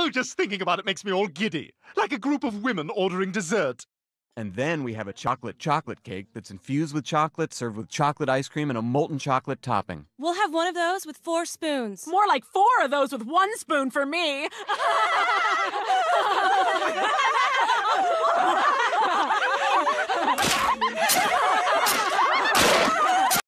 Oh, just thinking about it makes me all giddy. Like a group of women ordering dessert. And then we have a chocolate cake that's infused with chocolate, served with chocolate ice cream and a molten chocolate topping. We'll have one of those with 4 spoons. More like 4 of those with 1 spoon for me.